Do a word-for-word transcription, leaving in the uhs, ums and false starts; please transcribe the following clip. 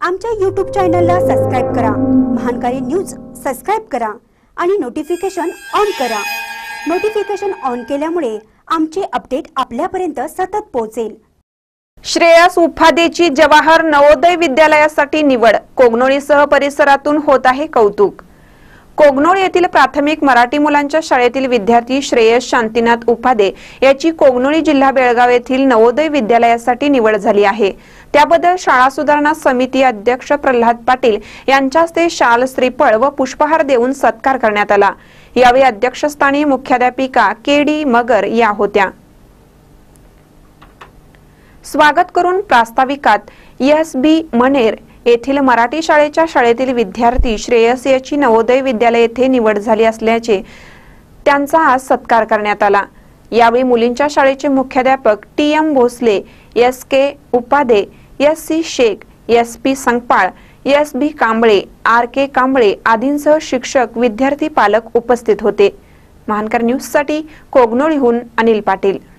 आमच्या यूट्यूब चॅनलला सबस्क्राइब करा, महानकारी न्यूज सबस्क्राइब करा आणि नोटिफिकेशन ऑन करा। नोटिफिकेशन ऑन केल्यामुळे आमचे अपडेट आपल्यापर्यंत सतत पोहोचेल। श्रेयस उपाधेची जवाहर नवोदय विद्यालयासाठी निवड, कोगनोळीसह परिसरातून होत आहे कौतुक। कोगनोळ येथील प्राथमिक मराठी मुलांच्या शाळेतील विद्यार्थी श्रेयस शांतीनाथ उपाधे याची कोगनोळी जिल्हा बेळगाव येथील नवोदय विद्यालयासाठी निवड झाली आहे। त्याबद्दल शाळा सुधारणा समिती अध्यक्ष प्रल्हाद पाटील यांच्या हस्ते शाल, श्रीफळ व पुष्पहार देऊन सत्कार करण्यात आला। यावेळी अध्यक्षस्थानी मुख्याध्यापिका के डी मगर या होत्या। स्वागत करून प्रास्ताविकात एस बी मनेर येथील मराठी शाळेच्या शाळेतील विद्यार्थी श्रेयस याची नवोदय विद्यालय येथे निवड झाली असल्याचे त्यांचा आज सत्कार करण्यात आला। यावेळी मुलींच्या शाळेचे मुख्याध्यापक T M Bhosale, S K Upadhe, S C Shaikh, S P Sangpal, S B Kamble, R K Kamble आदींसह शिक्षक, विद्यार्थी, पालक उपस्थित होते। महानकर न्यूज साठी कोगनोळीहून अनिल पाटील।